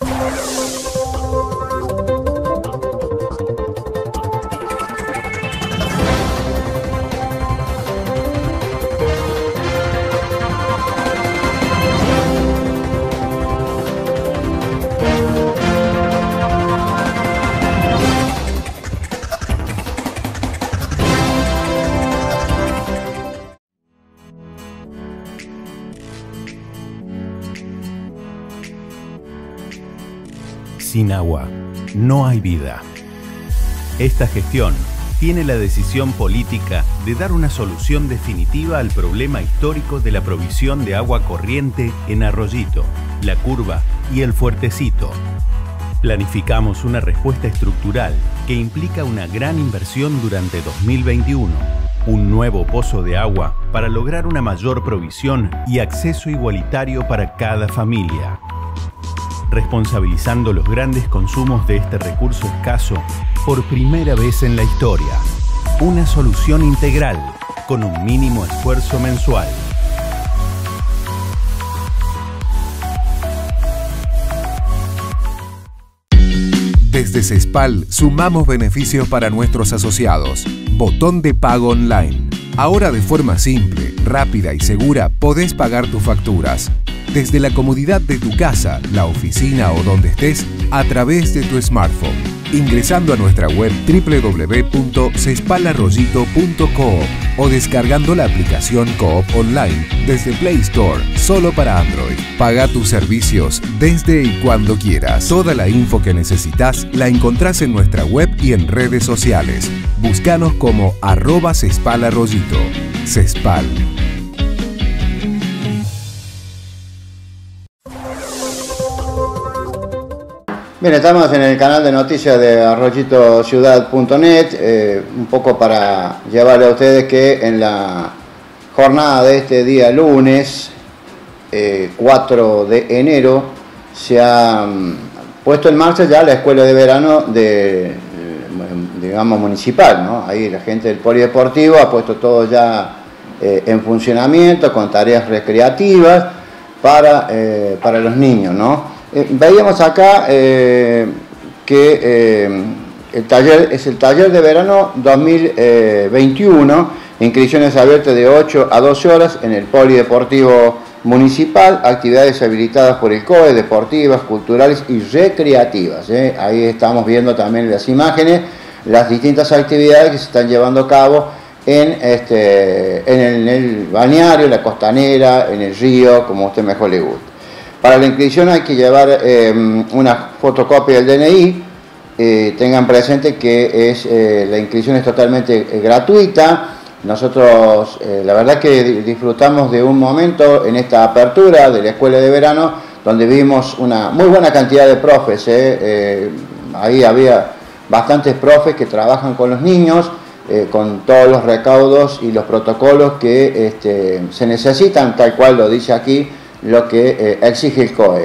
Sin agua, no hay vida. Esta gestión tiene la decisión política de dar una solución definitiva al problema histórico de la provisión de agua corriente en Arroyito, La Curva y El Fuertecito. Planificamos una respuesta estructural que implica una gran inversión durante 2021, un nuevo pozo de agua para lograr una mayor provisión y acceso igualitario para cada familia, responsabilizando los grandes consumos de este recurso escaso por primera vez en la historia. Una solución integral con un mínimo esfuerzo mensual. Desde CESPAL sumamos beneficios para nuestros asociados. Botón de pago online. Ahora de forma simple, rápida y segura podés pagar tus facturas. Desde la comodidad de tu casa, la oficina o donde estés, a través de tu smartphone. Ingresando a nuestra web www.cespalarroyito.coop o descargando la aplicación Coop Online desde Play Store, solo para Android. Paga tus servicios desde y cuando quieras. Toda la info que necesitas la encontrás en nuestra web y en redes sociales. Búscanos como @CespalarRoyito. CESPAL. Bien, estamos en el canal de noticias de arroyitociudad.net, un poco para llevarle a ustedes que en la jornada de este día lunes, 4 de enero, se ha puesto en marcha ya la escuela de verano digamos municipal, ¿no? Ahí la gente del polideportivo ha puesto todo ya en funcionamiento con tareas recreativas para los niños, ¿no? Veíamos acá que el taller es el taller de verano 2021, inscripciones abiertas de 8 a 12 horas en el polideportivo municipal, actividades habilitadas por el COE, deportivas, culturales y recreativas. Ahí estamos viendo también las imágenes, las distintas actividades que se están llevando a cabo en el balneario, la costanera, en el río, como a usted mejor le guste. Para la inscripción hay que llevar una fotocopia del DNI, tengan presente que la inscripción es totalmente gratuita. Nosotros la verdad que disfrutamos de un momento en esta apertura de la escuela de verano donde vimos una muy buena cantidad de profes. Ahí había bastantes profes que trabajan con los niños, con todos los recaudos y los protocolos que se necesitan, tal cual lo dice aquí, lo que exige el COE.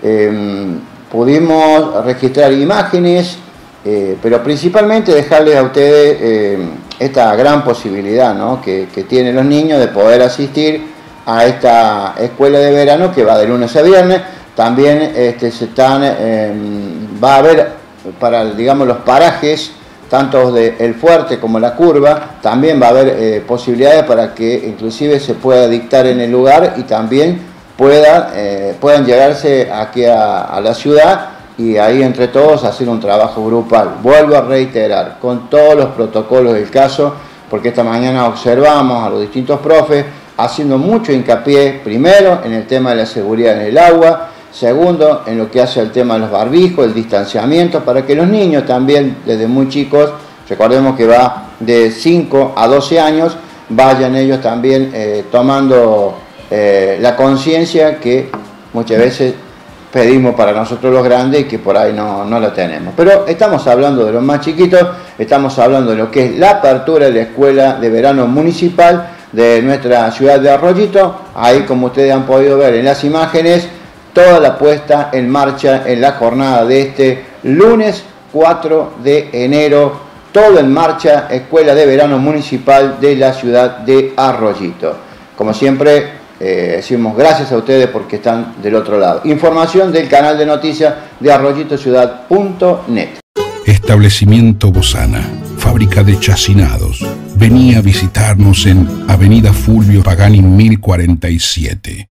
Pudimos registrar imágenes, pero principalmente dejarles a ustedes esta gran posibilidad, ¿no?, que tienen los niños de poder asistir a esta escuela de verano que va de lunes a viernes. También va a haber para, digamos, los parajes, tanto de El Fuerte como La Curva, también va a haber posibilidades para que inclusive se pueda dictar en el lugar y también puedan llegarse aquí a la ciudad y ahí entre todos hacer un trabajo grupal. Vuelvo a reiterar, con todos los protocolos del caso, porque esta mañana observamos a los distintos profes haciendo mucho hincapié, primero, en el tema de la seguridad en el agua, segundo, en lo que hace al tema de los barbijos, el distanciamiento, para que los niños también, desde muy chicos, recordemos que va de 5 a 12 años, vayan ellos también tomando la conciencia que muchas veces pedimos para nosotros los grandes y que por ahí no la tenemos. Pero estamos hablando de los más chiquitos, estamos hablando de lo que es la apertura de la escuela de verano municipal de nuestra ciudad de Arroyito. Ahí, como ustedes han podido ver en las imágenes, toda la puesta en marcha en la jornada de este lunes 4 de enero, todo en marcha, escuela de verano municipal de la ciudad de Arroyito. Como siempre, decimos gracias a ustedes porque están del otro lado. Información del canal de noticias de arroyitociudad.net. Establecimiento Bozana, fábrica de chacinados. Venía a visitarnos en Avenida Fulvio Pagani 1047.